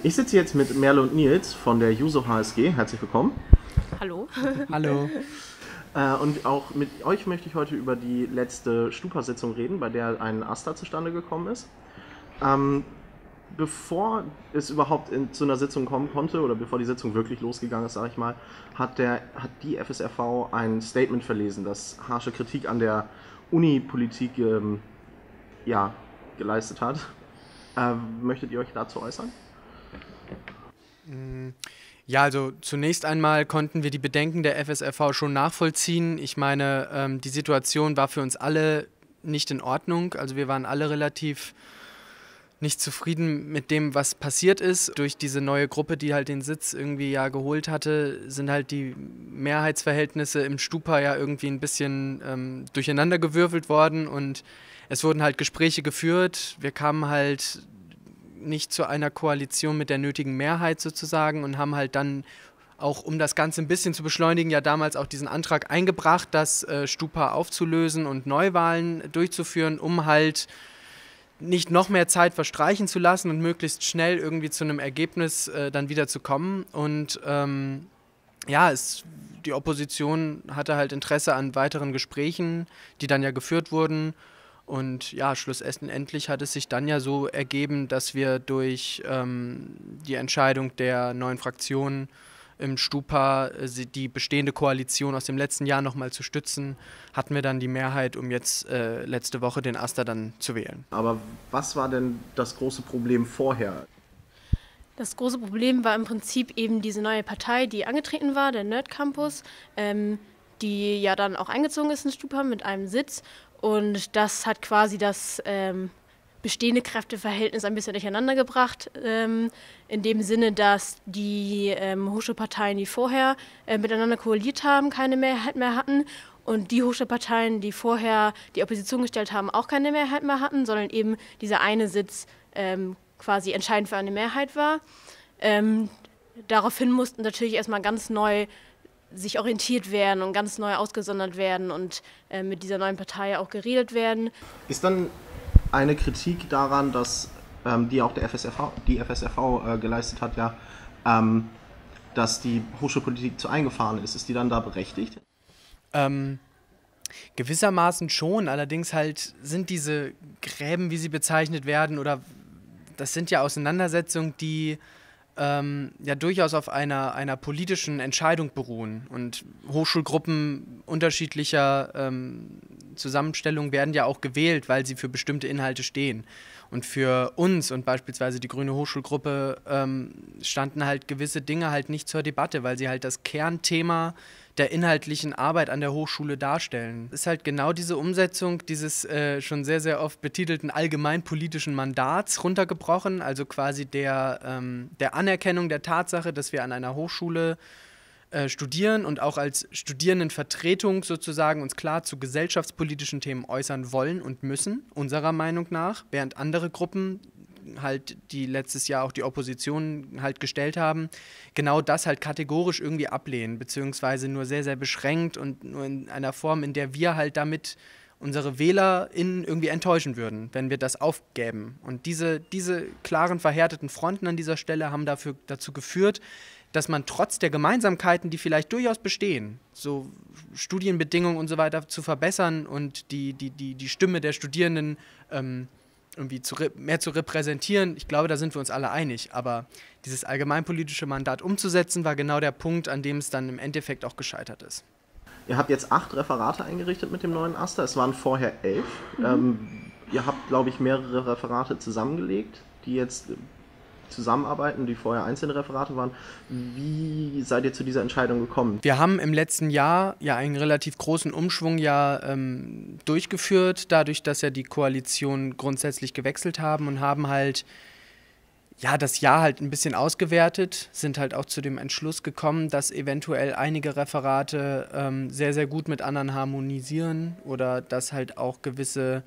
Ich sitze jetzt mit Merle und Nils von der Juso HSG. Herzlich willkommen. Hallo. Hallo. Und auch mit euch möchte ich heute über die letzte Stupa-Sitzung reden, bei der ein AStA zustande gekommen ist. Bevor es überhaupt zu einer Sitzung kommen konnte, oder bevor die Sitzung wirklich losgegangen ist, sage ich mal, hat die FSRV ein Statement verlesen, das harsche Kritik an der Uni-Politik geleistet hat. Möchtet ihr euch dazu äußern? Ja, also zunächst einmal konnten wir die Bedenken der FSRV schon nachvollziehen. Ich meine, die Situation war für uns alle nicht in Ordnung. Also wir waren alle relativ nicht zufrieden mit dem, was passiert ist. Durch diese neue Gruppe, die halt den Sitz irgendwie ja geholt hatte, sind halt die Mehrheitsverhältnisse im Stupa ja irgendwie ein bisschen durcheinandergewürfelt worden und es wurden halt Gespräche geführt. Wir kamen halt nicht zu einer Koalition mit der nötigen Mehrheit sozusagen und haben halt dann auch, um das Ganze ein bisschen zu beschleunigen, ja damals auch diesen Antrag eingebracht, das Stupa aufzulösen und Neuwahlen durchzuführen, um halt nicht noch mehr Zeit verstreichen zu lassen und möglichst schnell irgendwie zu einem Ergebnis dann wieder zu kommen. Und die Opposition hatte halt Interesse an weiteren Gesprächen, die dann ja geführt wurden. Und ja, schlussendlich hat es sich dann ja so ergeben, dass wir durch die Entscheidung der neuen Fraktion im Stupa, die bestehende Koalition aus dem letzten Jahr nochmal zu stützen, hatten wir dann die Mehrheit, um jetzt letzte Woche den AStA dann zu wählen. Aber was war denn das große Problem vorher? Das große Problem war im Prinzip eben diese neue Partei, die angetreten war, der Nerd Campus, die ja dann auch eingezogen ist ins Stupa mit einem Sitz. Und das hat quasi das bestehende Kräfteverhältnis ein bisschen durcheinander gebracht, in dem Sinne, dass die Hochschulparteien, die vorher miteinander koaliert haben, keine Mehrheit mehr hatten und die Hochschulparteien, die vorher die Opposition gestellt haben, auch keine Mehrheit mehr hatten, sondern eben dieser eine Sitz quasi entscheidend für eine Mehrheit war. Daraufhin mussten natürlich erstmal ganz neu sich orientiert werden und ganz neu ausgesondert werden und mit dieser neuen Partei auch geredet werden. Ist dann eine Kritik daran, dass die auch die FSRV geleistet hat, ja, dass die Hochschulpolitik zu eingefahren ist die dann da berechtigt? Gewissermaßen schon, allerdings halt sind diese Gräben, wie sie bezeichnet werden, oder das sind ja Auseinandersetzungen, die ja durchaus auf einer politischen Entscheidung beruhen. Und Hochschulgruppen unterschiedlicher Zusammenstellungen werden ja auch gewählt, weil sie für bestimmte Inhalte stehen. Und für uns und beispielsweise die Grüne Hochschulgruppe standen halt gewisse Dinge halt nicht zur Debatte, weil sie halt das Kernthema der inhaltlichen Arbeit an der Hochschule darstellen. Es ist halt genau diese Umsetzung dieses schon sehr, sehr oft betitelten allgemeinpolitischen Mandats runtergebrochen, also quasi der Anerkennung der Tatsache, dass wir an einer Hochschule studieren und auch als Studierendenvertretung sozusagen uns klar zu gesellschaftspolitischen Themen äußern wollen und müssen, unserer Meinung nach, während andere Gruppen halt, die letztes Jahr auch die Opposition halt gestellt haben, genau das halt kategorisch irgendwie ablehnen, beziehungsweise nur sehr, sehr beschränkt und nur in einer Form, in der wir halt damit unsere WählerInnen irgendwie enttäuschen würden, wenn wir das aufgäben. Und diese klaren, verhärteten Fronten an dieser Stelle haben dazu geführt, dass man trotz der Gemeinsamkeiten, die vielleicht durchaus bestehen, so Studienbedingungen und so weiter zu verbessern und die Stimme der Studierenden irgendwie mehr zu repräsentieren, ich glaube, da sind wir uns alle einig. Aber dieses allgemeinpolitische Mandat umzusetzen, war genau der Punkt, an dem es dann im Endeffekt auch gescheitert ist. Ihr habt jetzt 8 Referate eingerichtet mit dem neuen AStA, es waren vorher 11. Ihr habt, glaube ich, mehrere Referate zusammengelegt, die jetzt zusammenarbeiten, die vorher einzelne Referate waren. Wie seid ihr zu dieser Entscheidung gekommen? Wir haben im letzten Jahr ja einen relativ großen Umschwung durchgeführt, dadurch, dass ja die Koalition grundsätzlich gewechselt haben und haben halt das Jahr halt ein bisschen ausgewertet, sind halt auch zu dem Entschluss gekommen, dass eventuell einige Referate sehr, sehr gut mit anderen harmonisieren oder dass halt auch gewisse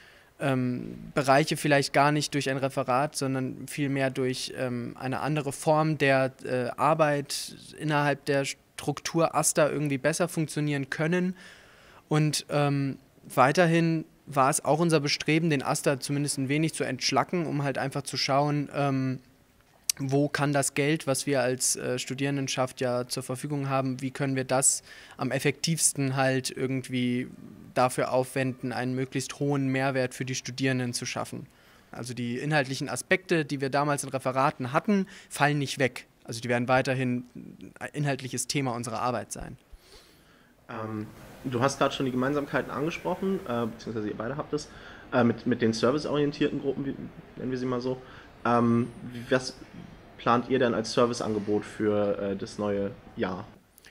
Bereiche vielleicht gar nicht durch ein Referat, sondern vielmehr durch eine andere Form der Arbeit innerhalb der Struktur AStA irgendwie besser funktionieren können. Und weiterhin war es auch unser Bestreben, den AStA zumindest ein wenig zu entschlacken, um halt einfach zu schauen, wo kann das Geld, was wir als Studierendenschaft ja zur Verfügung haben, wie können wir das am effektivsten halt irgendwie dafür aufwenden, einen möglichst hohen Mehrwert für die Studierenden zu schaffen. Also die inhaltlichen Aspekte, die wir damals in Referaten hatten, fallen nicht weg. Also die werden weiterhin ein inhaltliches Thema unserer Arbeit sein. Du hast gerade schon die Gemeinsamkeiten angesprochen, beziehungsweise ihr beide habt es, mit den serviceorientierten Gruppen, nennen wir sie mal so. Was plant ihr denn als Serviceangebot für das neue Jahr?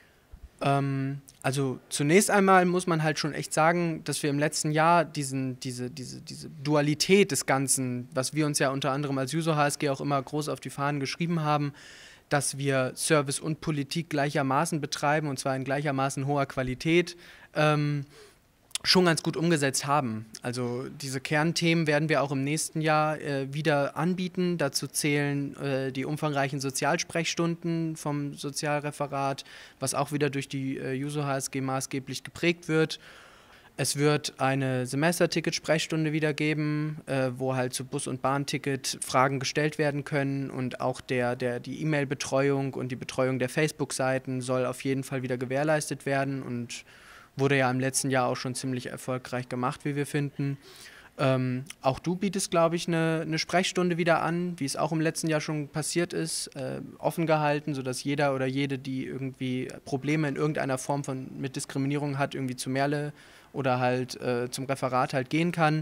Also zunächst einmal muss man halt schon echt sagen, dass wir im letzten Jahr diese Dualität des Ganzen, was wir uns ja unter anderem als Juso HSG auch immer groß auf die Fahnen geschrieben haben, dass wir Service und Politik gleichermaßen betreiben, und zwar in gleichermaßen hoher Qualität, schon ganz gut umgesetzt haben. Also diese Kernthemen werden wir auch im nächsten Jahr wieder anbieten. Dazu zählen die umfangreichen Sozialsprechstunden vom Sozialreferat, was auch wieder durch die Juso HSG maßgeblich geprägt wird. Es wird eine Semesterticket-Sprechstunde wieder geben, wo halt zu Bus- und Bahnticket Fragen gestellt werden können, und auch die E-Mail-Betreuung und die Betreuung der Facebook-Seiten soll auf jeden Fall wieder gewährleistet werden und wurde ja im letzten Jahr auch schon ziemlich erfolgreich gemacht, wie wir finden. Auch du bietest, glaube ich, eine Sprechstunde wieder an, wie es auch im letzten Jahr schon passiert ist, offen gehalten, sodass jeder oder jede, die irgendwie Probleme in irgendeiner Form mit Diskriminierung hat, irgendwie zu Merle oder halt zum Referat halt gehen kann.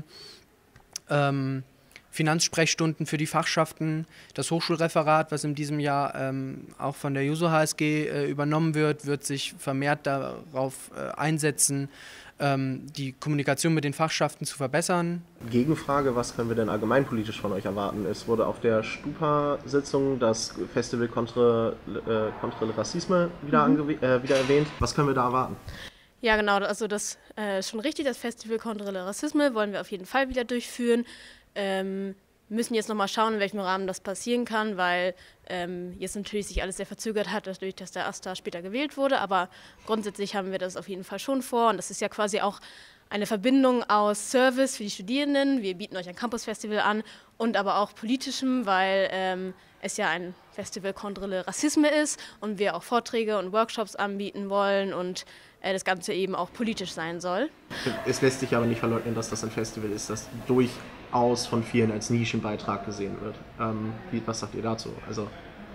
Finanzsprechstunden für die Fachschaften, das Hochschulreferat, was in diesem Jahr auch von der Juso HSG übernommen wird sich vermehrt darauf einsetzen, die Kommunikation mit den Fachschaften zu verbessern. Gegenfrage, was können wir denn allgemeinpolitisch von euch erwarten? Es wurde auf der Stupa-Sitzung das Festival Contre le Racisme wieder erwähnt. Was können wir da erwarten? Ja, genau, also das ist schon richtig, das Festival Contre le Racisme wollen wir auf jeden Fall wieder durchführen. Müssen jetzt nochmal schauen, in welchem Rahmen das passieren kann, weil jetzt natürlich sich alles sehr verzögert hat, dadurch, dass der AStA später gewählt wurde, aber grundsätzlich haben wir das auf jeden Fall schon vor, und das ist ja quasi auch eine Verbindung aus Service für die Studierenden, wir bieten euch ein Campus-Festival an, und aber auch politischem, weil es ja ein Festival Contre le Racisme ist und wir auch Vorträge und Workshops anbieten wollen und das Ganze eben auch politisch sein soll. Es lässt sich aber nicht verleugnen, dass das ein Festival ist, das durchaus von vielen als Nischenbeitrag gesehen wird. Was sagt ihr dazu? Also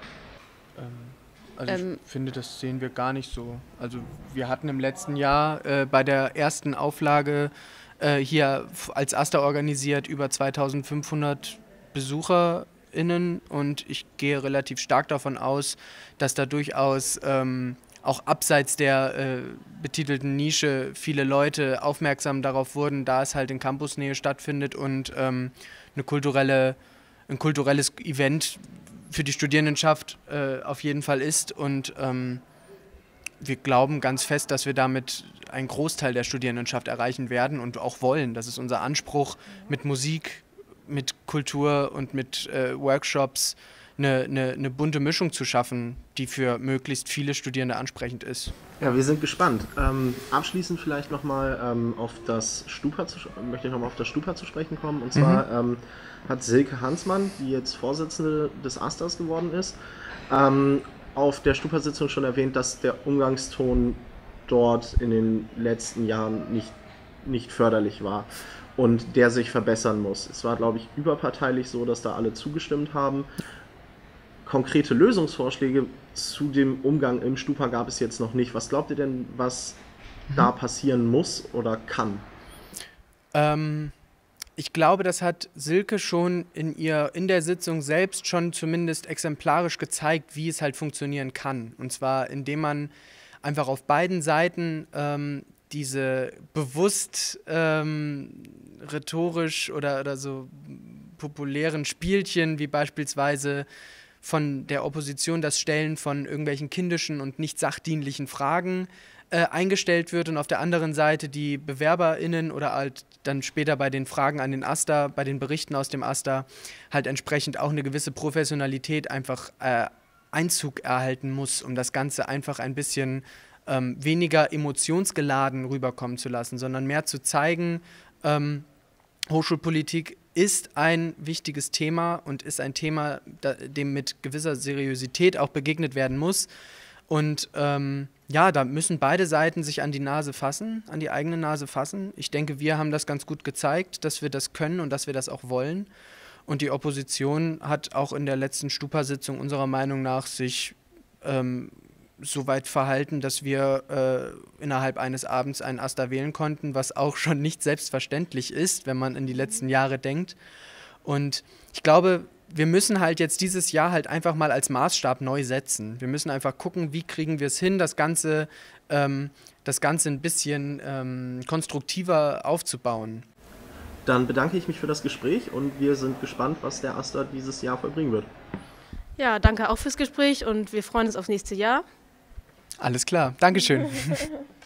ich finde, das sehen wir gar nicht so. Also wir hatten im letzten Jahr bei der ersten Auflage hier als AStA organisiert über 2500 BesucherInnen, und ich gehe relativ stark davon aus, dass da durchaus auch abseits der betitelten Nische viele Leute aufmerksam darauf wurden, da es halt in Campusnähe stattfindet und ein kulturelles Event für die Studierendenschaft auf jeden Fall ist, und wir glauben ganz fest, dass wir damit einen Großteil der Studierendenschaft erreichen werden und auch wollen. Das ist unser Anspruch, mit Musik, mit Kultur und mit Workshops eine bunte Mischung zu schaffen, die für möglichst viele Studierende ansprechend ist. Ja, wir sind gespannt. Abschließend vielleicht nochmal möchte ich nochmal auf das Stupa zu sprechen kommen. Und zwar hat Silke Hansmann, die jetzt Vorsitzende des AStAs geworden ist, auf der Stupa-Sitzung schon erwähnt, dass der Umgangston dort in den letzten Jahren nicht förderlich war und der sich verbessern muss. Es war, glaube ich, überparteilich so, dass da alle zugestimmt haben. Konkrete Lösungsvorschläge zu dem Umgang im Stupa gab es jetzt noch nicht. Was glaubt ihr denn, was da passieren muss oder kann? Ich glaube, das hat Silke schon in der Sitzung selbst schon zumindest exemplarisch gezeigt, wie es halt funktionieren kann. Und zwar, indem man einfach auf beiden Seiten diese bewusst rhetorisch oder so populären Spielchen, wie beispielsweise von der Opposition das Stellen von irgendwelchen kindischen und nicht sachdienlichen Fragen eingestellt wird, und auf der anderen Seite die BewerberInnen oder halt dann später bei den Fragen an den AStA, bei den Berichten aus dem AStA halt entsprechend auch eine gewisse Professionalität einfach Einzug erhalten muss, um das Ganze einfach ein bisschen weniger emotionsgeladen rüberkommen zu lassen, sondern mehr zu zeigen, Hochschulpolitik ist ein wichtiges Thema und ist ein Thema, dem mit gewisser Seriosität auch begegnet werden muss. Und ja, da müssen beide Seiten sich an die Nase fassen, an die eigene Nase fassen. Ich denke, wir haben das ganz gut gezeigt, dass wir das können und dass wir das auch wollen. Und die Opposition hat auch in der letzten Stupa-Sitzung unserer Meinung nach sich so weit verhalten, dass wir innerhalb eines Abends einen AStA wählen konnten, was auch schon nicht selbstverständlich ist, wenn man in die letzten Jahre denkt. Und ich glaube, wir müssen halt jetzt dieses Jahr halt einfach mal als Maßstab neu setzen. Wir müssen einfach gucken, wie kriegen wir es hin, das Ganze ein bisschen konstruktiver aufzubauen. Dann bedanke ich mich für das Gespräch und wir sind gespannt, was der AStA dieses Jahr vollbringen wird. Ja, danke auch fürs Gespräch und wir freuen uns aufs nächste Jahr. Alles klar, Dankeschön.